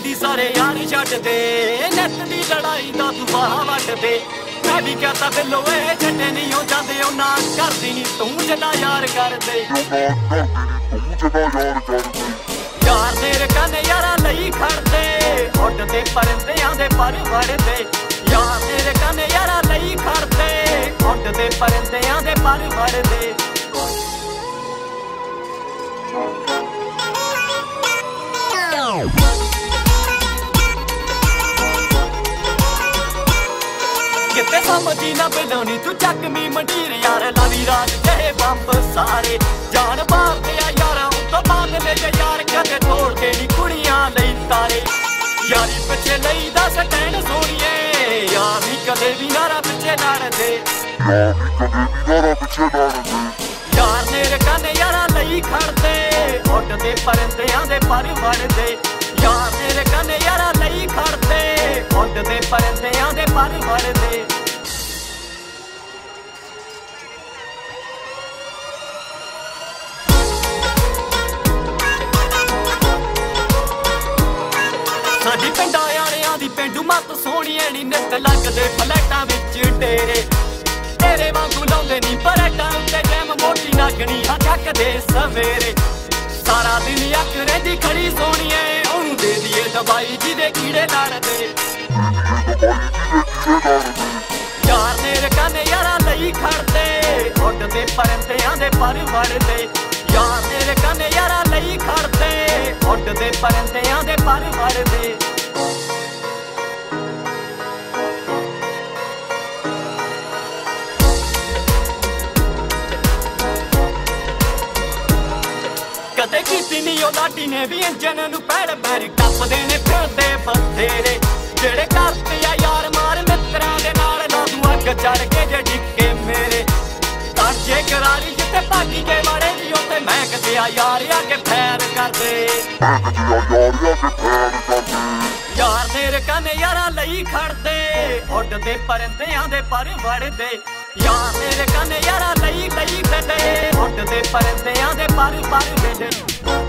दी सारे यार छड्ड दे, नैट दी लड़ाई दा तू बाह वट दे। मैं भी कहता बिल्लो ए छड्डे नहीं हो जांदे ओ ना करदी नी तू जिन्ना यार कर दे। यार तेरे कन्ने यारा लई खड़दे, उड्डदे परिंदियां दे पर वड़दे। यार तेरे कन्ने यारा लई खड़दे, उड्डदे परिंदियां दे पर वड़दे। किते समझी ना बिलोनी तू चकमी मंडीर यार लावी राज कहे बंब सारे जान मारते यार तो बाद ले यार कदे तोड़ते नी कुड़ियां लई तारे। यारी पिछे लई दा स्टैंड सोनिए, यार नी कदे भी नारा पिछे लड़दे। यार तेरे कन्ने यारा लई खड़दे, उड्डदे परिंदियां दे पर वड़दे। यार तेरे कन्ने यारा लई खड़दे, उड्डदे परिंदियां दे पर वड़दे। साडी पिंडां यारियां दी पेंडू मत सोहणीए नी नित लगदे फ्लैटां विच डेरे। तेरे वांगू लाउंदे नी परेटां उत्ते जैम मोटी नागणी हां थकदे सवेरे। सारा दिन अक रहिंदी खड़ी सोहणीए, ओनू दे दीए दवाई जिहदे कीड़े लड़दे। यार तेरे कन्ने यारा लई खड़दे, उड्डदे परिंदियां दे पर वड़दे। यार तेरे कन्ने यारा लई खड़दे, उड्डदे परिंदियां दे पर वड़दे। कदे कीती नी ओ लाडी ने भी इंजन नू पैड़ पैर टप्पदे ने फिरदे बथेरे। जेड़े करते आ यार मार मित्रां दे नाल ना तू अग चढ़ के जे डिक्के मेरे। ताजे करारी जिते भागी के मारे दी उत्ते मैं कदिया यार आके फैर कर दे। यार तेरे कन्ने यारा लई खड़दे, उड्डदे परिंदियां दे पर वड़दे। यार तेरे कन्ने यारा लई खड़दे, उड्डदे परिंदियां दे पर वड़दे।